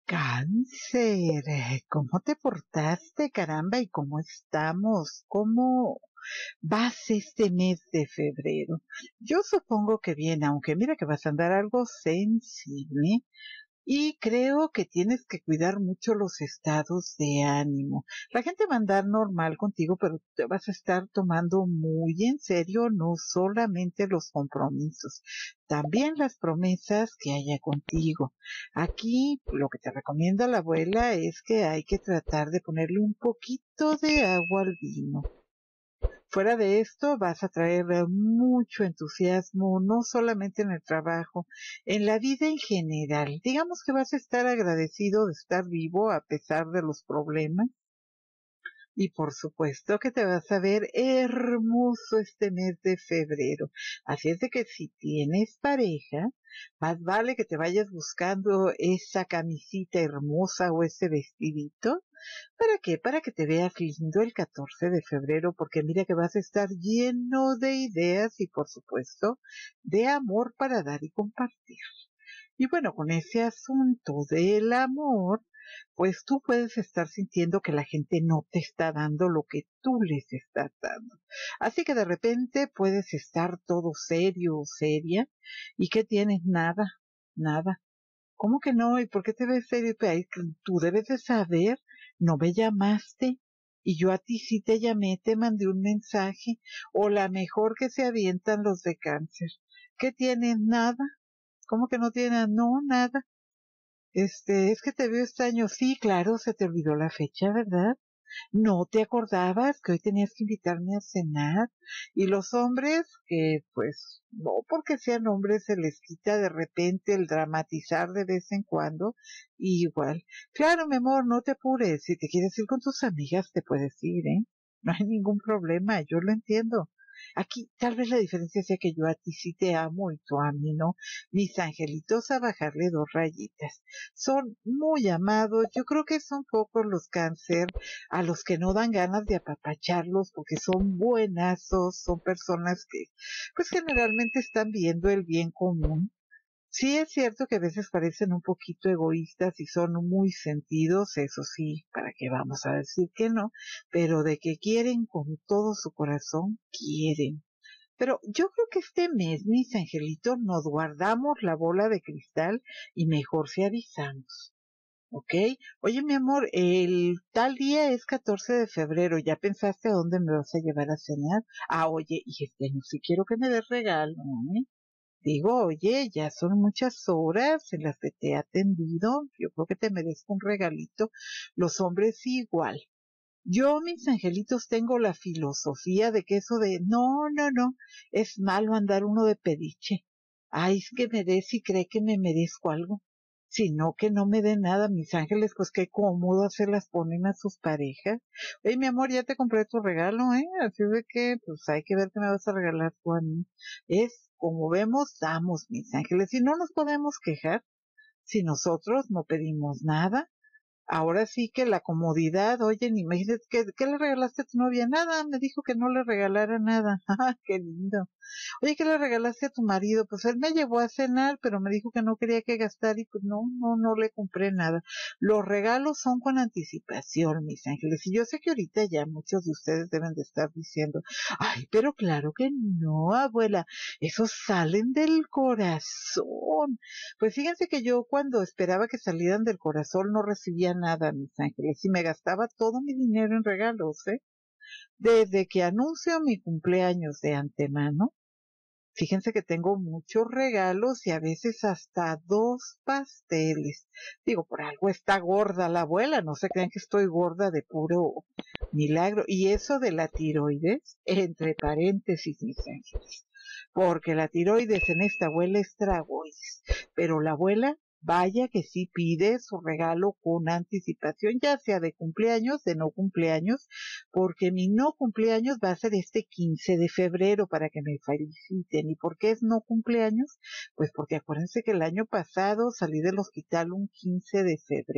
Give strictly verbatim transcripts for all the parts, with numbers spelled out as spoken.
Cáncer, eh, ¿cómo te portaste, caramba? ¿Y cómo estamos? ¿Cómo vas este mes de febrero? Yo supongo que bien, aunque mira que vas a andar algo sensible. Y creo que tienes que cuidar mucho los estados de ánimo. La gente va a andar normal contigo, pero te vas a estar tomando muy en serio no solamente los compromisos, también las promesas que haya contigo. Aquí lo que te recomienda la abuela es que hay que tratar de ponerle un poquito de agua al vino. Fuera de esto, vas a traer mucho entusiasmo, no solamente en el trabajo, en la vida en general. Digamos que vas a estar agradecido de estar vivo a pesar de los problemas. Y por supuesto que te vas a ver hermoso este mes de febrero. Así es de que si tienes pareja, más vale que te vayas buscando esa camisita hermosa o ese vestidito. ¿Para qué? Para que te veas lindo el catorce de febrero, porque mira que vas a estar lleno de ideas y por supuesto de amor para dar y compartir. Y bueno, con ese asunto del amor, pues tú puedes estar sintiendo que la gente no te está dando lo que tú les estás dando. Así que de repente puedes estar todo serio o seria y que tienes nada, nada. ¿Cómo que no? ¿Y por qué te ves serio? Pues, tú debes de saber, no me llamaste y yo a ti sí te llamé, te mandé un mensaje o la mejor que se avientan los de cáncer. ¿Qué tienes? Nada. ¿Cómo que no tienes? No, nada. Este, es que te veo extraño. Sí, claro, se te olvidó la fecha, ¿verdad? No te acordabas que hoy tenías que invitarme a cenar. Y los hombres, que pues, no porque sean hombres se les quita de repente el dramatizar de vez en cuando. Y igual, claro, mi amor, no te apures. Si te quieres ir con tus amigas, te puedes ir, ¿eh? No hay ningún problema, yo lo entiendo. Aquí tal vez la diferencia sea que yo a ti sí te amo y tú a mí no. Mis angelitos a bajarle dos rayitas. Son muy amados. Yo creo que son pocos los cáncer a los que no dan ganas de apapacharlos porque son buenazos, son personas que pues generalmente están viendo el bien común. Sí es cierto que a veces parecen un poquito egoístas y son muy sentidos, eso sí, para qué vamos a decir que no, pero de que quieren con todo su corazón, quieren. Pero yo creo que este mes, mis angelitos, nos guardamos la bola de cristal y mejor si avisamos. ¿Ok? Oye, mi amor, el tal día es catorce de febrero. ¿Ya pensaste a dónde me vas a llevar a cenar? Ah, oye, y este año sí quiero que me des regalo, ¿eh? Digo, oye, ya son muchas horas en las que te he atendido. Yo creo que te merezco un regalito. Los hombres igual. Yo, mis angelitos, tengo la filosofía de que eso de no, no, no, es malo andar uno de pediche. Ay, es que me des y cree que me merezco algo. Sino que no me dé nada, mis ángeles, pues qué cómodo se las ponen a sus parejas. Oye, mi amor, ya te compré tu regalo, ¿eh? Así de que, pues hay que ver qué me vas a regalar tú a mí. Es, como vemos, damos, mis ángeles, y no nos podemos quejar si nosotros no pedimos nada. Ahora sí que la comodidad, oye, ni imagínate, ¿qué, ¿qué le regalaste a tu novia? Nada, me dijo que no le regalara nada. ¡Ah, qué lindo! Oye, ¿qué le regalaste a tu marido? Pues él me llevó a cenar, pero me dijo que no quería que gastara y pues no, no, no le compré nada. Los regalos son con anticipación, mis ángeles. Y yo sé que ahorita ya muchos de ustedes deben de estar diciendo, ay, pero claro que no, abuela, esos salen del corazón. Pues fíjense que yo cuando esperaba que salieran del corazón no recibía nada, mis ángeles, y me gastaba todo mi dinero en regalos, ¿eh? Desde que anuncio mi cumpleaños de antemano, fíjense que tengo muchos regalos y a veces hasta dos pasteles. Digo, por algo está gorda la abuela, no se crean que estoy gorda de puro milagro. Y eso de la tiroides, entre paréntesis, mis ángeles, porque la tiroides en esta abuela es tragoides, pero la abuela, vaya que sí pide su regalo con anticipación, ya sea de cumpleaños, de no cumpleaños, porque mi no cumpleaños va a ser este quince de febrero para que me feliciten. ¿Y por qué es no cumpleaños? Pues porque acuérdense que el año pasado salí del hospital un quince de febrero.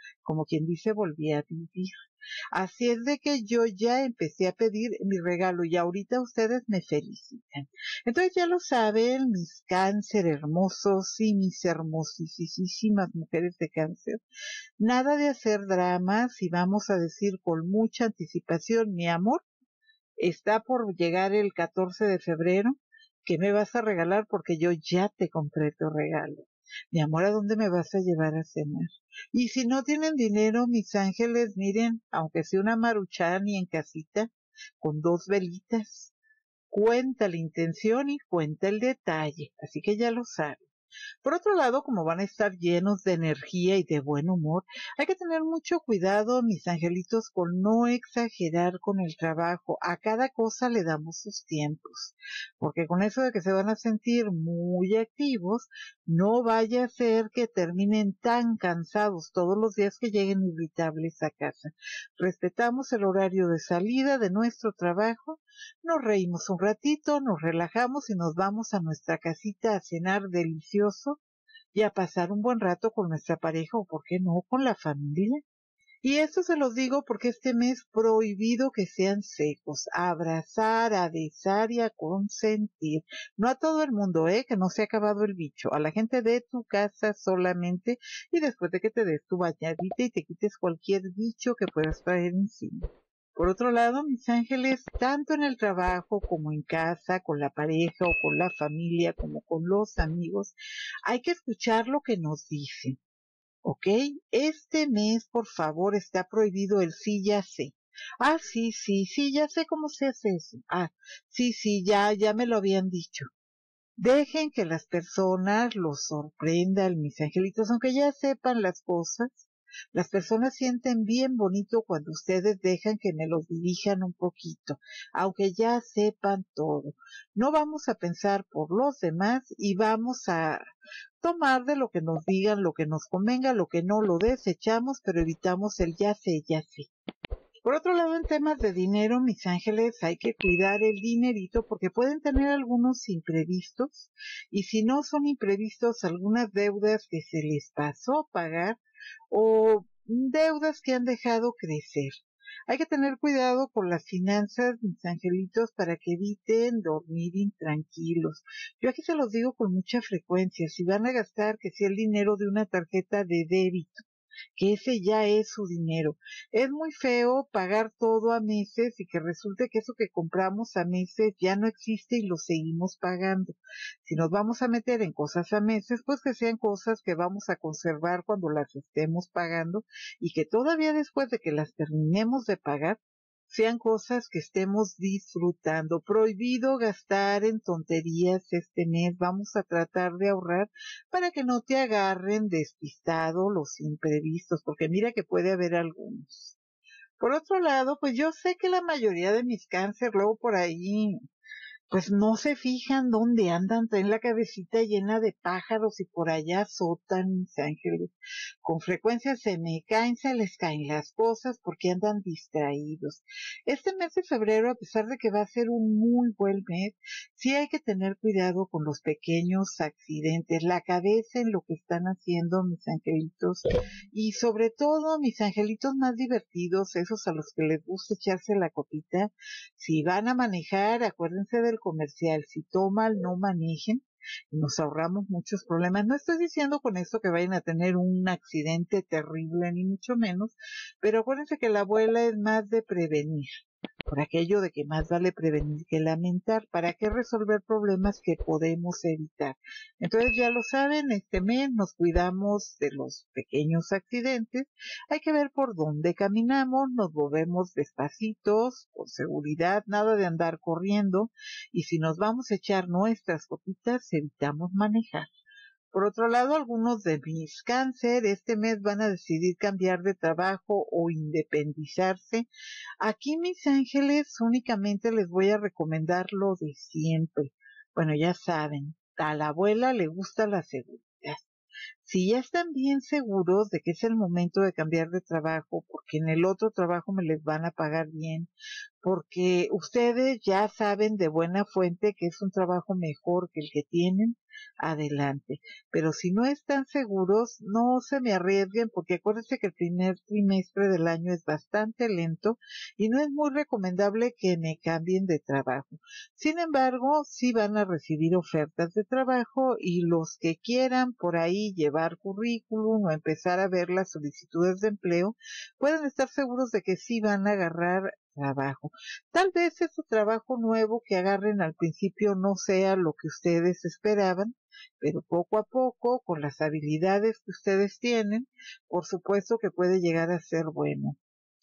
como quien dice, volví a vivir. Así es de que yo ya empecé a pedir mi regalo y ahorita ustedes me felicitan. Entonces ya lo saben, mis cáncer hermosos y mis hermosísimas mujeres de cáncer. Nada de hacer dramas y vamos a decir con mucha anticipación, mi amor, está por llegar el catorce de febrero, ¿qué me vas a regalar? Porque yo ya te compré tu regalo. Mi amor, ¿a dónde me vas a llevar a cenar? Y si no tienen dinero, mis ángeles, miren, aunque sea una maruchan y en casita, con dos velitas, cuenta la intención y cuenta el detalle. Así que ya lo saben. Por otro lado, como van a estar llenos de energía y de buen humor, hay que tener mucho cuidado, mis angelitos, con no exagerar con el trabajo. A cada cosa le damos sus tiempos, porque con eso de que se van a sentir muy activos, no vaya a ser que terminen tan cansados todos los días que lleguen irritables a casa. Respetamos el horario de salida de nuestro trabajo, nos reímos un ratito, nos relajamos y nos vamos a nuestra casita a cenar delicioso y a pasar un buen rato con nuestra pareja o, por qué no, con la familia. Y esto se los digo porque este mes prohibido que sean secos, a abrazar, a besar y a consentir. No a todo el mundo, eh, que no se ha acabado el bicho, a la gente de tu casa solamente y después de que te des tu bañadita y te quites cualquier bicho que puedas traer encima. Por otro lado, mis ángeles, tanto en el trabajo como en casa, con la pareja o con la familia, como con los amigos, hay que escuchar lo que nos dicen, ¿ok? Este mes, por favor, está prohibido el sí, ya sé. Ah, sí, sí, sí, ya sé cómo se hace eso. Ah, sí, sí, ya, ya me lo habían dicho. Dejen que las personas los sorprendan, mis angelitos, aunque ya sepan las cosas. Las personas sienten bien bonito cuando ustedes dejan que me los dirijan un poquito, aunque ya sepan todo. No vamos a pensar por los demás y vamos a tomar de lo que nos digan, lo que nos convenga, lo que no lo desechamos, pero evitamos el ya sé, ya sé. Por otro lado, en temas de dinero, mis ángeles, hay que cuidar el dinerito porque pueden tener algunos imprevistos y si no son imprevistos, algunas deudas que se les pasó a pagar o deudas que han dejado crecer. Hay que tener cuidado con las finanzas, mis angelitos, para que eviten dormir intranquilos. Yo aquí se los digo con mucha frecuencia, si van a gastar que sea el dinero de una tarjeta de débito, que ese ya es su dinero. Es muy feo pagar todo a meses y que resulte que eso que compramos a meses ya no existe y lo seguimos pagando. Si nos vamos a meter en cosas a meses, pues que sean cosas que vamos a conservar cuando las estemos pagando y que todavía después de que las terminemos de pagar, sean cosas que estemos disfrutando. Prohibido gastar en tonterías este mes. Vamos a tratar de ahorrar para que no te agarren despistado los imprevistos, porque mira que puede haber algunos. Por otro lado, pues yo sé que la mayoría de mis cáncer luego por ahí pues no se fijan dónde andan, traen la cabecita llena de pájaros y por allá azotan, mis ángeles. Con frecuencia se me caen, se les caen las cosas porque andan distraídos. Este mes de febrero, a pesar de que va a ser un muy buen mes, sí hay que tener cuidado con los pequeños accidentes, la cabeza en lo que están haciendo mis angelitos y sobre todo mis angelitos más divertidos, esos a los que les gusta echarse la copita. Si van a manejar, acuérdense del comercial, si toman, no manejen, y nos ahorramos muchos problemas. No estoy diciendo con esto que vayan a tener un accidente terrible, ni mucho menos, pero acuérdense que la abuela es más de prevenir, por aquello de que más vale prevenir que lamentar. ¿Para qué resolver problemas que podemos evitar? Entonces ya lo saben, este mes nos cuidamos de los pequeños accidentes, hay que ver por dónde caminamos, nos movemos despacitos, con seguridad, nada de andar corriendo, y si nos vamos a echar nuestras copitas, evitamos manejar. Por otro lado, algunos de mis cáncer este mes van a decidir cambiar de trabajo o independizarse. Aquí, mis ángeles, únicamente les voy a recomendar lo de siempre. Bueno, ya saben, a la abuela le gusta la seguridad. Si ya están bien seguros de que es el momento de cambiar de trabajo, porque en el otro trabajo me les van a pagar bien, porque ustedes ya saben de buena fuente que es un trabajo mejor que el que tienen, adelante. Pero si no están seguros, no se me arriesguen porque acuérdense que el primer trimestre del año es bastante lento y no es muy recomendable que me cambien de trabajo. Sin embargo, sí van a recibir ofertas de trabajo y los que quieran por ahí llevar currículum o empezar a ver las solicitudes de empleo, pueden estar seguros de que sí van a agarrar trabajo. Tal vez ese trabajo nuevo que agarren al principio no sea lo que ustedes esperaban, pero poco a poco, con las habilidades que ustedes tienen, por supuesto que puede llegar a ser bueno.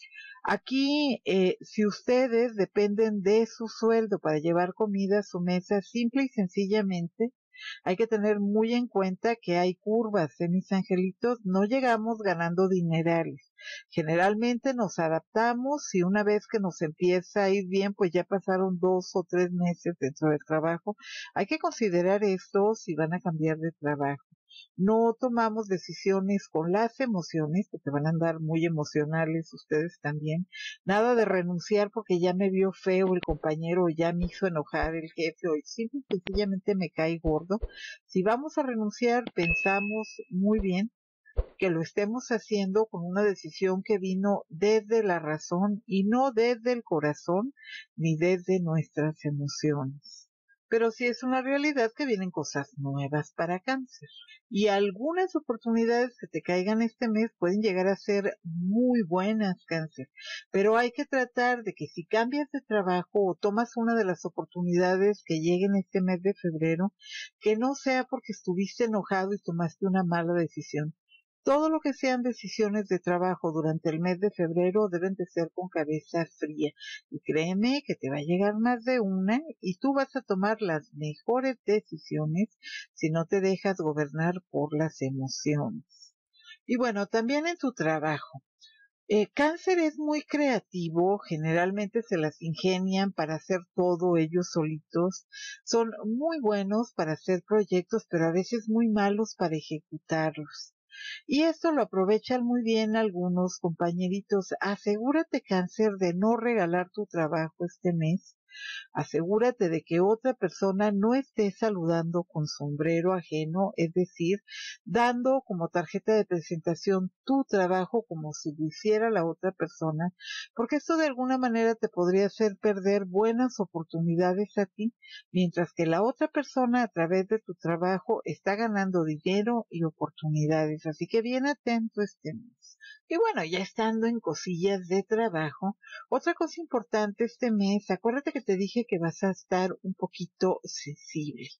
Aquí, eh, si ustedes dependen de su sueldo para llevar comida a su mesa, simple y sencillamente, hay que tener muy en cuenta que hay curvas, ¿eh, mis angelitos? No llegamos ganando dinerales. Generalmente nos adaptamos y una vez que nos empieza a ir bien, pues ya pasaron dos o tres meses dentro del trabajo. Hay que considerar esto si van a cambiar de trabajo. No tomamos decisiones con las emociones, que te van a andar muy emocionales ustedes también. Nada de renunciar porque ya me vio feo el compañero, o ya me hizo enojar el jefe, o simple y sencillamente me cae gordo. Si vamos a renunciar, pensamos muy bien que lo estemos haciendo con una decisión que vino desde la razón y no desde el corazón ni desde nuestras emociones. Pero sí es una realidad que vienen cosas nuevas para Cáncer. Y algunas oportunidades que te caigan este mes pueden llegar a ser muy buenas, Cáncer. Pero hay que tratar de que si cambias de trabajo o tomas una de las oportunidades que lleguen este mes de febrero, que no sea porque estuviste enojado y tomaste una mala decisión. Todo lo que sean decisiones de trabajo durante el mes de febrero deben de ser con cabeza fría. Y créeme que te va a llegar más de una y tú vas a tomar las mejores decisiones si no te dejas gobernar por las emociones. Y bueno, también en tu trabajo. Eh, Cáncer es muy creativo, generalmente se las ingenian para hacer todo ellos solitos, son muy buenos para hacer proyectos, pero a veces muy malos para ejecutarlos. Y esto lo aprovechan muy bien algunos compañeritos. Asegúrate, Cáncer, de no regalar tu trabajo este mes. Asegúrate de que otra persona no esté saludando con sombrero ajeno, es decir, dando como tarjeta de presentación tu trabajo como si lo hiciera la otra persona, porque esto de alguna manera te podría hacer perder buenas oportunidades a ti, mientras que la otra persona a través de tu trabajo está ganando dinero y oportunidades. Así que bien atento este mes. Y bueno, ya estando en cosillas de trabajo, otra cosa importante este mes, acuérdate que te dije que vas a estar un poquito sensible.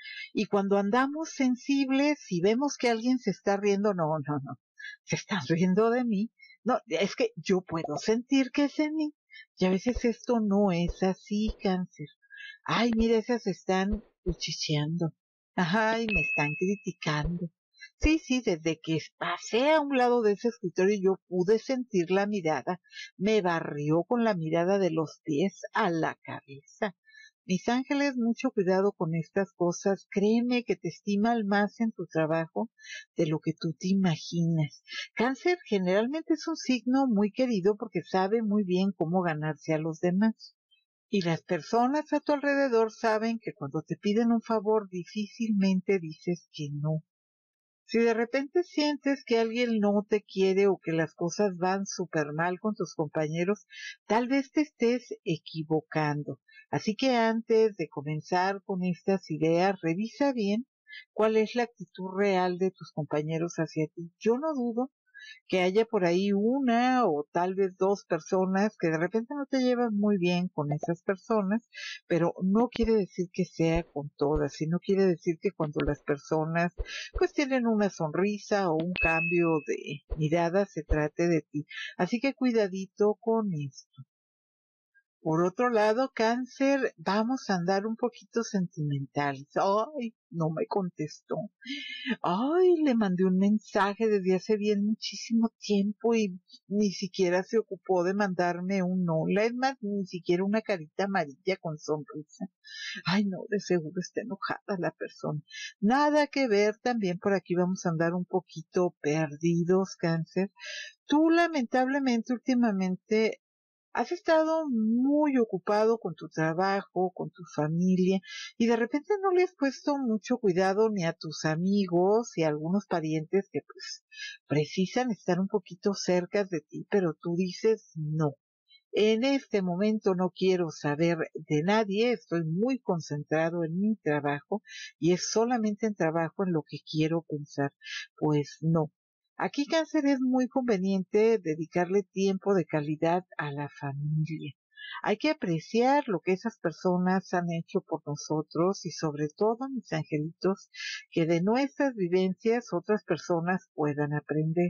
Y cuando andamos sensibles y vemos que alguien se está riendo, no, no, no, se están riendo de mí. No, es que yo puedo sentir que es de mí. Y a veces esto no es así, Cáncer. Ay, mira, esas están cuchicheando. Ajá, y me están criticando. Sí, sí, desde que pasé a un lado de ese escritorio yo pude sentir la mirada. Me barrió con la mirada de los pies a la cabeza. Mis ángeles, mucho cuidado con estas cosas. Créeme que te estiman más en tu trabajo de lo que tú te imaginas. Cáncer generalmente es un signo muy querido porque sabe muy bien cómo ganarse a los demás. Y las personas a tu alrededor saben que cuando te piden un favor difícilmente dices que no. Si de repente sientes que alguien no te quiere o que las cosas van súper mal con tus compañeros, tal vez te estés equivocando. Así que antes de comenzar con estas ideas, revisa bien cuál es la actitud real de tus compañeros hacia ti. Yo no dudo que haya por ahí una o tal vez dos personas que de repente no te llevas muy bien con esas personas, pero no quiere decir que sea con todas, sino quiere decir que cuando las personas pues tienen una sonrisa o un cambio de mirada se trate de ti. Así que cuidadito con esto. Por otro lado, Cáncer, vamos a andar un poquito sentimentales. Ay, no me contestó. Ay, le mandé un mensaje desde hace bien muchísimo tiempo y ni siquiera se ocupó de mandarme un hola, es más, ni siquiera una carita amarilla con sonrisa. Ay, no, de seguro está enojada la persona. Nada que ver, también por aquí vamos a andar un poquito perdidos, Cáncer. Tú lamentablemente últimamente Has estado muy ocupado con tu trabajo, con tu familia, y de repente no le has puesto mucho cuidado ni a tus amigos y a algunos parientes que pues precisan estar un poquito cerca de ti, pero tú dices no. En este momento no quiero saber de nadie, estoy muy concentrado en mi trabajo y es solamente en trabajo en lo que quiero pensar. Pues no. Aquí cáncer es muy conveniente dedicarle tiempo de calidad a la familia. Hay que apreciar lo que esas personas han hecho por nosotros y sobre todo, mis angelitos, que de nuestras vivencias otras personas puedan aprender.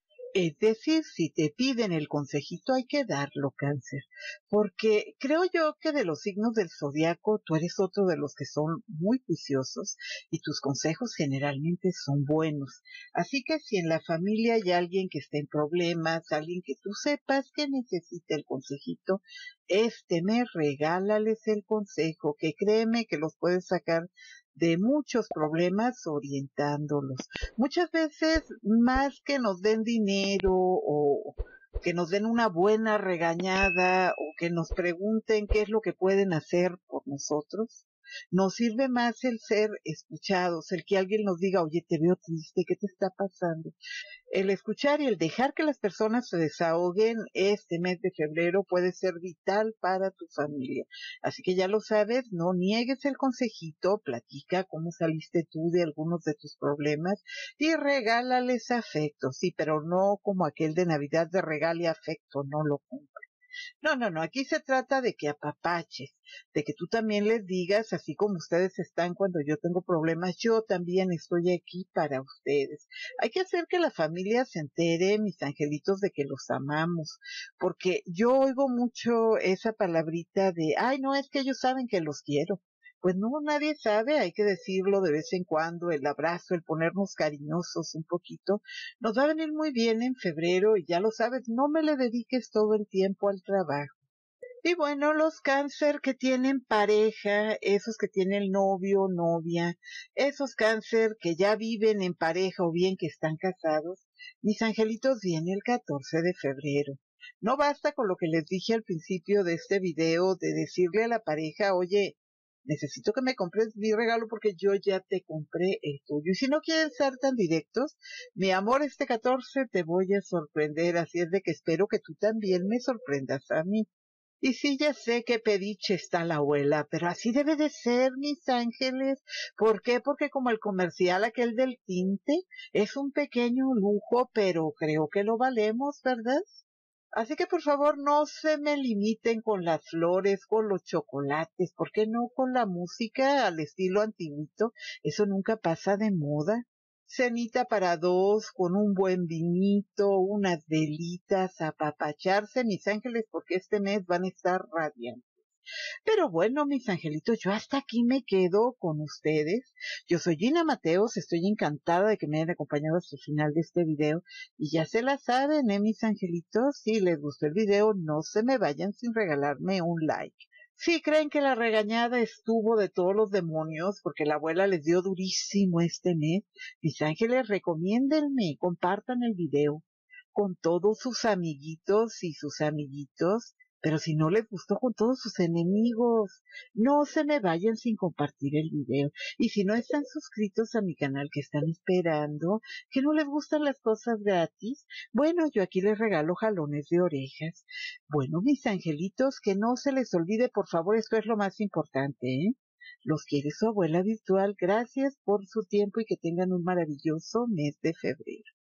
Es decir, si te piden el consejito hay que darlo, cáncer, porque creo yo que de los signos del zodiaco tú eres otro de los que son muy juiciosos y tus consejos generalmente son buenos. Así que si en la familia hay alguien que esté en problemas, alguien que tú sepas que necesita el consejito, este mes regálales el consejo, que créeme que los puedes sacar de muchos problemas orientándolos. Muchas veces, más que nos den dinero o que nos den una buena regañada o que nos pregunten qué es lo que pueden hacer por nosotros, nos sirve más el ser escuchados, el que alguien nos diga, oye, te veo triste, ¿qué te está pasando? El escuchar y el dejar que las personas se desahoguen este mes de febrero puede ser vital para tu familia. Así que ya lo sabes, no niegues el consejito, platica cómo saliste tú de algunos de tus problemas y regálales afecto. Sí, pero no como aquel de Navidad de regale afecto, no lo compres. No, no, no, aquí se trata de que apapaches, de que tú también les digas, así como ustedes están cuando yo tengo problemas, yo también estoy aquí para ustedes. Hay que hacer que la familia se entere, mis angelitos, de que los amamos, porque yo oigo mucho esa palabrita de, ay, no, es que ellos saben que los quiero. Pues no, nadie sabe, hay que decirlo de vez en cuando, el abrazo, el ponernos cariñosos un poquito, nos va a venir muy bien en febrero y ya lo sabes, no me le dediques todo el tiempo al trabajo. Y bueno, los cáncer que tienen pareja, esos que tienen novio, novia, esos cáncer que ya viven en pareja o bien que están casados, mis angelitos viene el catorce de febrero. No basta con lo que les dije al principio de este video de decirle a la pareja, oye, necesito que me compres mi regalo porque yo ya te compré el tuyo. Y si no quieren ser tan directos, mi amor, este catorce te voy a sorprender, así es de que espero que tú también me sorprendas a mí. Y sí, ya sé que pediche está la abuela, pero así debe de ser, mis ángeles. ¿Por qué? Porque como el comercial aquel del tinte, es un pequeño lujo, pero creo que lo valemos, ¿verdad? Así que por favor no se me limiten con las flores, con los chocolates, ¿por qué no con la música al estilo antiguito? Eso nunca pasa de moda. Cenita para dos, con un buen vinito, unas velitas, apapacharse, mis ángeles, porque este mes van a estar radiantes. Pero bueno, mis angelitos, yo hasta aquí me quedo con ustedes. Yo soy Gina Mateos, estoy encantada de que me hayan acompañado hasta el final de este video. Y ya se la saben, ¿eh, mis angelitos? Si les gustó el video, no se me vayan sin regalarme un like. Si creen que la regañada estuvo de todos los demonios, porque la abuela les dio durísimo este mes, mis ángeles, recomiéndenme, compartan el video con todos sus amiguitos y sus amiguitos, pero si no les gustó con todos sus enemigos, no se me vayan sin compartir el video. Y si no están suscritos a mi canal, que están esperando, que no les gustan las cosas gratis, bueno, yo aquí les regalo jalones de orejas. Bueno, mis angelitos, que no se les olvide, por favor, esto es lo más importante, ¿eh? Los quiere su abuela virtual. Gracias por su tiempo y que tengan un maravilloso mes de febrero.